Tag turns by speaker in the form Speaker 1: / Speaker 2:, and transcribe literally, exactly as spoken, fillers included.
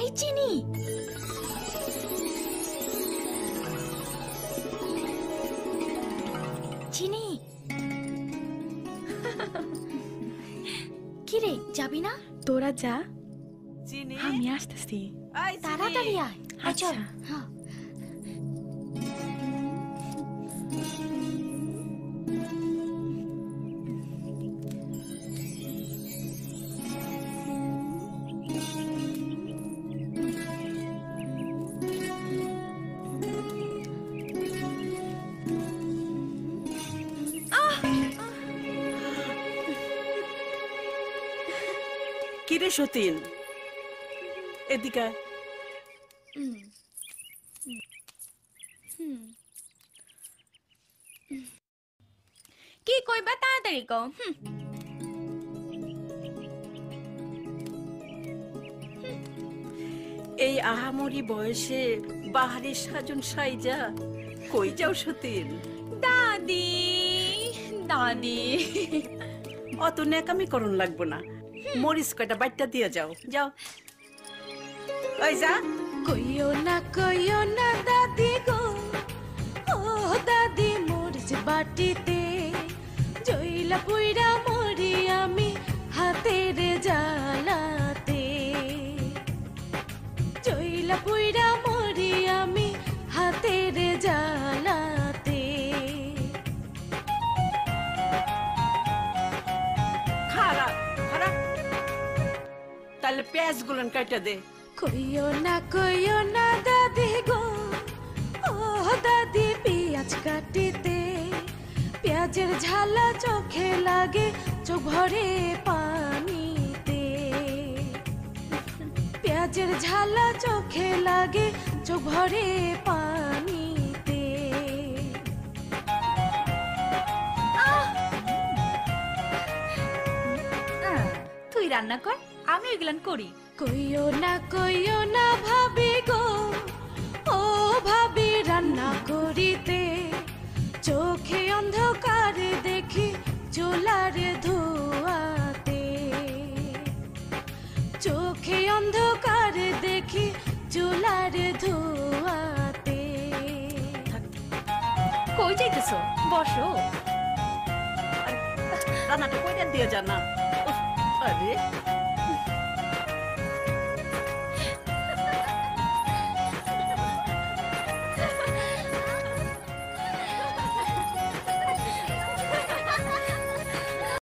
Speaker 1: চিনি চিনি কি রে যাবি না?
Speaker 2: তোরা যা,
Speaker 3: চিনি
Speaker 2: আমি আসতেছি।
Speaker 1: তাড়াতাড়ি আয়।
Speaker 2: আচ্ছা
Speaker 1: হ্যাঁ
Speaker 3: কিরে সতীন, এদিকে
Speaker 2: কি কইবা তাড়াতাড়ি কও।
Speaker 3: এই আহামরি বয়সে বাহারি সাজন সাইজা কই যাও সতীন?
Speaker 2: দাদি দাদি
Speaker 3: অত ন্যাকামি করণ লাগবো না, মরিচ কয়টা বাইটটা দিয়ে যাও। যাও ওই যা।
Speaker 2: কইও না কইও না দাদি গো, ও দাদি মরিচ বাটিতে জইলা পুইরা মরি আমি হাতের জ্বালাতে, জইলা পুইরা মরি আমি হাতের জ্বালাতে।
Speaker 3: খারাপ খারাপ, তাহলে পেঁয়াজ গুলো কাটা দে।
Speaker 2: কইও না কইও না দাদি গো, ও দাদি পেঁয়াজ কাটিতে পেঁয়াজের ঝালা চোখে লাগে, চোখ ভরে পানিতে। পেঁয়াজের ঝালা চোখে লাগে, চোখ ভরে পানিতে।
Speaker 1: তুই রান্না কর, আমি এগুলান করি।
Speaker 2: কইও না কইও না ভাবি গো, ও ভাবি রান্না করিতে চোখে অন্ধকারে দেখি চুলার ধোঁয়াতে, চোখে অন্ধকারে দেখি চুলার ধোঁয়াতে।
Speaker 1: কই যাইতেছো? বসো।
Speaker 3: রান্নাটা কইটা দিয়ে যা না। আরে